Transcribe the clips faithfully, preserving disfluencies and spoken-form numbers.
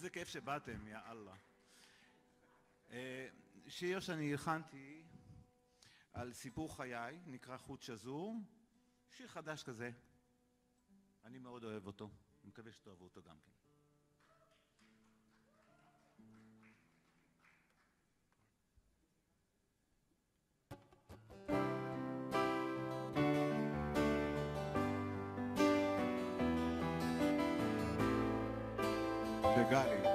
איזה כיף שבאתם, יא אללה. שיר שאני הכנתי על סיפור חיי, נקרא חוט שזור. שיר חדש כזה. אני מאוד אוהב אותו. אני מקווה שתאהבו אותו גם כן. לגלי.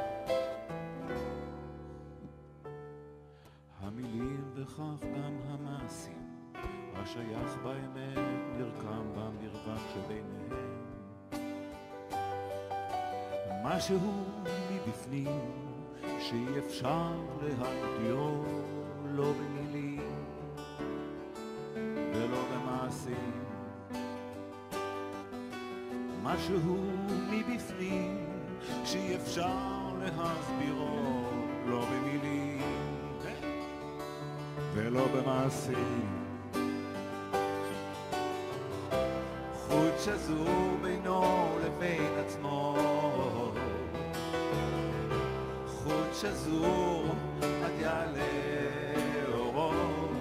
המילים וכך גם המעשים, השייך באמת נרקם במרווח שביניהם. משהו מבפנים שאי אפשר להגדירו, לא במילים ולא במעשים. משהו מבפנים שאי אפשר להסבירו, לא במילים ולא במעשים. חוט שזור בינו לבין עצמו, חוט שזור עד יעלה אורו.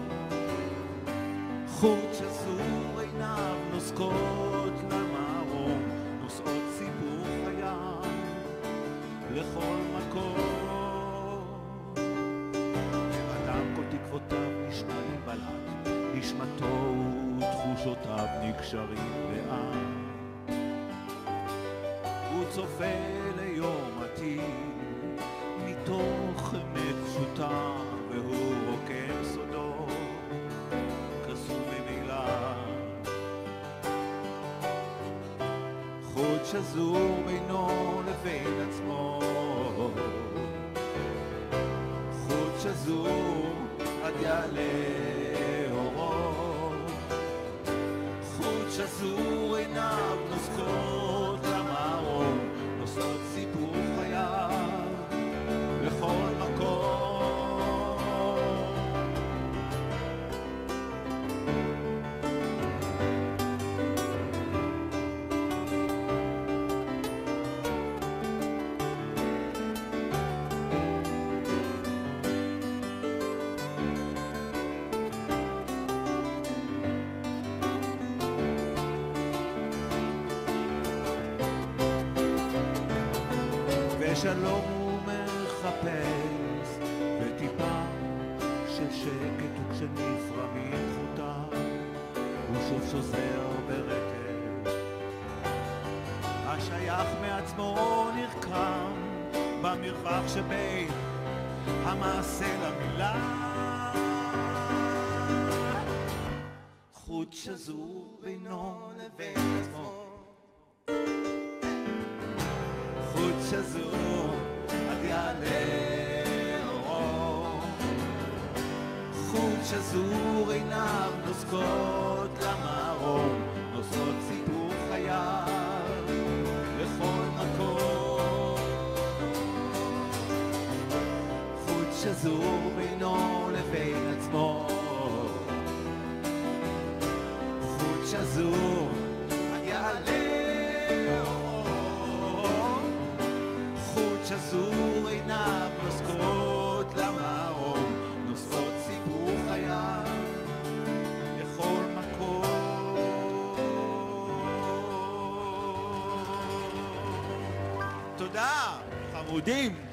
חוט שזור עיניו נוסקות למרום, נושאות סיפור חייו לכל מקום. אדם כל תקוותיו נשמעים בלעד, נשמתו ותחושותיו נקשרים לאט. הוא צופה ליום עתיד מתוך אמת פשוטה, והוא רוקם סודו קסום ממילה. חוט שזור בינו לבין עצמו, חוט שזור עד יעלה אורו. חוט שזור עיניו נוסקות למרום, נושאות סיפור חייו לכל מקום. ושלום הוא מחפש, וטיפה של שקט, וכשנפרמים חוטיו הוא שוב שוזר ברטב. השייך מעצמו נרקם במרווח שבין המעשה למילה. חוט שזור בינו לבין עצמו, חוט שזור עד יעלה אורו. חוט שזור עיניו נוסקות למרום, נושאות סיפור חייו לכל מקום. חוט שזור בינו לבין עצמו, חוט שזור עד יעלה אורו. חוט שזור עיניו נוסקות למרום, נושאות סיפור חייו לכל מקום. תודה, חמודים.